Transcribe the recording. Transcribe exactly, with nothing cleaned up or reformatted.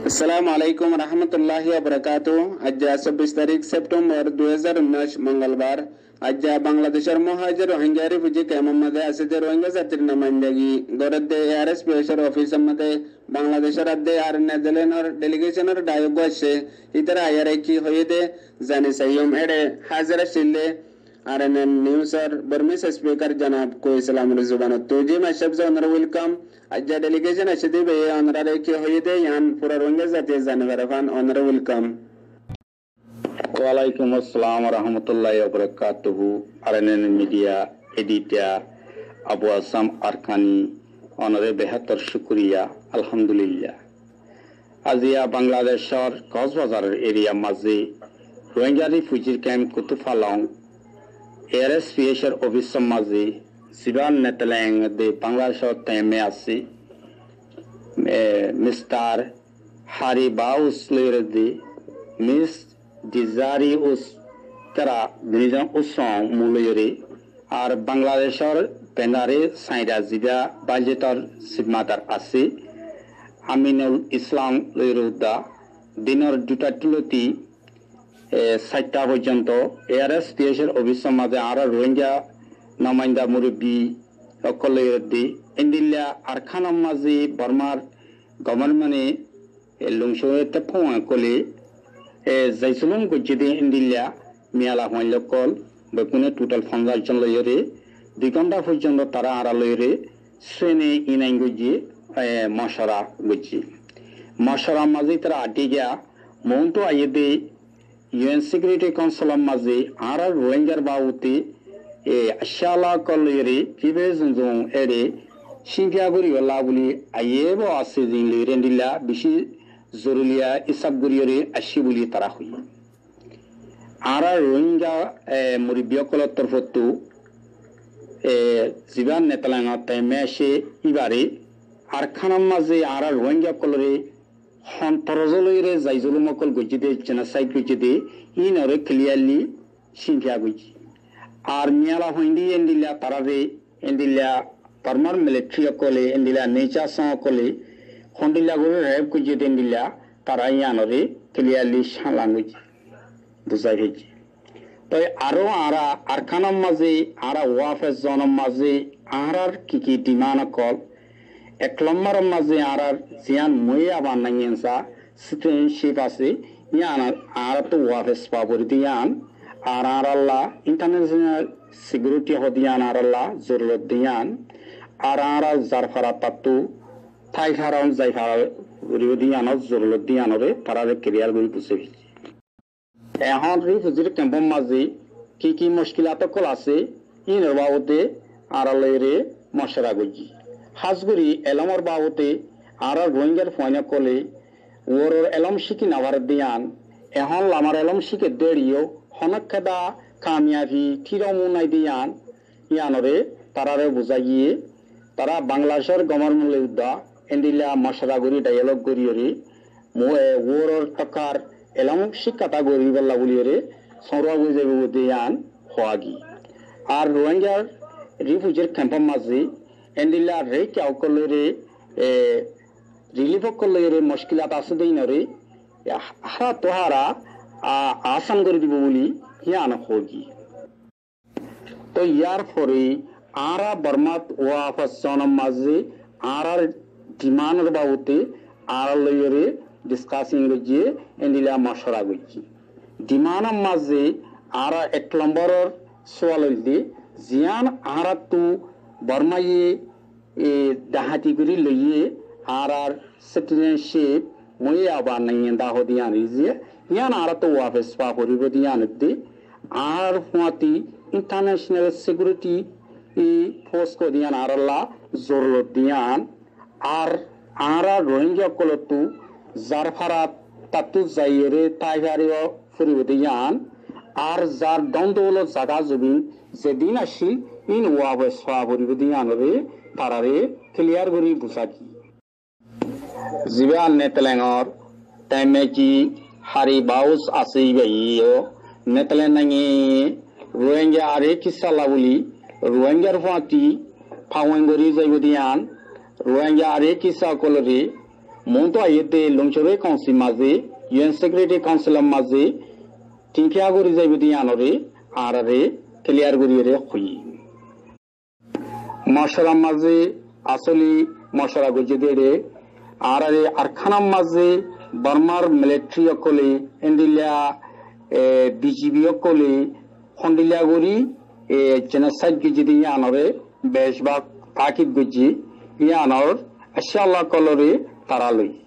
अस्सलाम वालेकुम रहमतुल्लाहि व बरकातुहू। आज छब्बीस तारीख सेप्टेंबर दो हजार उन्नीस मंगलवार। आज बांग्लादेशर महाजर रोहिंग्या रिफ्युजी कॅम्पमध्ये असे रोहिंग्या जातीर नमायंदगी गरदे एआरएस प्रेशर ऑफिसमध्ये बांग्लादेशर अद्दे आर नेदरलैंडर डेलिगेशनर डायोग असे इतर आयारेकी होयदे जाने सयम एडे हाजिर शिल्ले आरएनएन न्यूज़र बर्मिस स्पीकर जनाब को इस्लाम जुबान तुजी मशब ऑनर वेलकम आज डेलिगेशन अशदी बे ऑनर की होयदे यान पूरा रोहिंग्या जातीय जानवरफान ऑनर वेलकम। वालेकुम अस्सलाम रहमतुल्लाहि व बरकातुहू। RNN media editor Abu Asam Arakani অনরে বেহাত্তর শুক্রিয়া আলহামদুলিল্লাহ। আজিয়া বাংলাদেশর কক্সবাজারের এরিয়া মাঝে রোহিঙ্গা রিফিউজির ক্যাম্প কুতুফালং এআরএসপিএসের অফিসের মাঝে সিবান নেতলেং দে বাংলাদেশর তেমে আছে মিস্টার হারি বাউস লেরদি মিস ডিজারি উস তারা দুজন উসং মুলয়রে আর বাংলাদেশের পেনারে সাইরা জিবা বাজেটর সিমাদার আছে আমিনুল ইসলাম লইরুদ্দা দিনের দুটা তুলতি সাতটা পর্যন্ত এআরএসপিএসের অফিসের মাঝে আর রোহিঙ্গা নমাইন্দা মুরব্বী অকলইরদি ইন্দিল্লা আরখানাম মাঝে বর্মার গভর্নমেন্টে লংসতে ফোন কলে জাইসুলং গজিদে ইন্দিল্লা মিয়ালা হইল কল বেকুনে টোটাল পঞ্চাশ জন লইরে দুই ঘন্টা পর্যন্ত তারা আড়া লইরে শ্রেণী ইনাই গজি মশারা গজি মশারা মাঝে তারা আটি গিয়া মৌন্ত আইয়ে ইউএন সিকিউরিটি কাউন্সিলের মাঝে আর রোহিঙ্গার বাউতে এ আশালা কলইরে কিবে জুং এরে সিংফিয়াগুড়ি লাগুলি আইয়েব আছে জিং লইরে দিলা বেশি জরুরিয়া ইসাবগুড়িরে আসি বলি তারা হই আর রোহিঙ্গা মুরব্বিয়কলৰ তৰফতো জীবান নেতলাঙত মেশে ইবারে আরখানার মাঝে আর রোহিঙ্গা কলরে সন্তরজলৈরে জাইজুলুমকল গজিদে জেনাসাইড গজিদে ইনরে ক্লিয়ারলি সিংফিয়া গজি আর মিয়ালা হইন্দি এন্দিলা তারারে এন্দিলা পারমার মিলিটারি কলে এন্দিলা নেচার সং কলে হন্দিলা গরে রেপ গজিদে এন্দিলা তারা ইয়ানরে ক্লিয়ারলি সালাং গজি বুঝাই হয়েছে। তাই আরো আরা আরখানার মাঝে আরা ওয়াফেস জনের মাঝে আরার কি কি ডিমান্ড কল এক নম্বরের মাঝে আরার জিয়ান মই আবার নাইয়েনসা সিটিজেনশিপ আছে ইয়ান আর তো ওয়াফেস পাবর দিয়ান আর আর আল্লাহ ইন্টারন্যাশনাল সিকিউরিটি হদিয়ান আর আল্লাহ জরুরত দিয়ান আর আর জারফারা তাতু থাই ফারাউন জাইফারা রিওদিয়ান জরুরত দিয়ানরে তারারে ক্লিয়ার করে বুঝে এখন রিফিউজির ক্যাম্পের মাঝে কি কি মুশকিলাত কল আছে ইনের বাবদে আড়ালেরে মশরা গজি হাজগুড়ি এলমর বাবদে আর রোহিঙ্গার ফয়না কলে ওর এলম শিকি নাভার দিয়ান এখন লামার এলম শিকে দেড়িও হনক্ষেদা কামিয়াবি থিরমুনাই দিয়ান ইয়ানরে তারারে বুঝাইয়ে তারা বাংলাদেশের গভর্নমেন্ট উদ্দা এন্দিলা মশরা গড়ি ডায়ালগ গড়িয়ে ওর টকার এলম শিক্ষাটা গরিবল্লা বলিয়ে সৌরা বুঝাইব দিয়ান হওয়াগি আর রোহিঙ্গার রিফিউজির ক্যাম্পের মাঝে এন্দিলা রে কেউ করলে রিলিফ করলে মুশকিলাত আছে দিনরে হারা তোহারা আসান করে দিব বলি ইয়ান হগি। তো ইয়ার পরে আরা বর্মাত ওয়াফাস জনের মাঝে আর ডিমান্ডের বাবদে আর লইরে ডিসকাসিং গজিয়ে এন্দিলা মশরা গজি ডিমান্ডের মাঝে আর এক নম্বরের সোয়াল হইলে জিয়ান আর তো বর্মাইয়ে ডাহাতি করে লইয়ে আর আর সিটিজেনশিপ মই আবার নাই দাহ দিয়ান রিজিয়ে ইয়ান আর তো ওয়াফেস পা করিব দিয়ান দে আর হুয়াতি ইন্টারন্যাশনাল সিকিউরিটি ফোর্স কো দিয়ান আর আল্লাহ জরুরত দিয়ান আর আর রোহিঙ্গা কলতু জারফারা তাতু যাইরে তাইগারিও ফুরিব দিয়ান আর যার দন্দল জাগা জবিন যেদিন আসি ইন ওয়াবে সওয়াবরিব দিয়ান রে তারারে ক্লিয়ার করি বুঝাকি জিবান নেতলেঙর টাইমে কি হারি বাউস আসি বাইও নেতলেঙে রোহিঙ্গা আরে কিসালা বলি রোহিঙ্গার ফাতি ফাওয়াঙ্গরি যাইব দিয়ান রোহিঙ্গা আরে কিসা কলরে মনটো আইতে লংচরে কাউন্সিল মাঝে ইউএন সেক্রেটারি কাউন্সিলার মাঝে টিংকিয়া করি যাইবি আনরে আরারে ক্লিয়ার করিয়ে খুই মশরা মাঝে আসলি মশরা গজে দেড়ে আরারে আরখানাম মাঝে বার্মার মিলিটারি অকলে এন্ডিলিয়া বিজিবি অকলে খন্ডিলিয়া গরি এ জেনোসাইড গজে দিয়ে আনরে বেশভাগ তাকিব গজি ইয়ে আনর আশাল্লাহ কলরে তারা লই